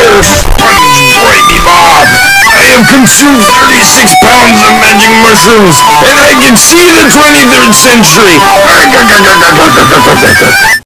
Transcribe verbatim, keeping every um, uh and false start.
Break me, Bob! I have consumed thirty-six pounds of magic mushrooms, and I can see the twenty-third century!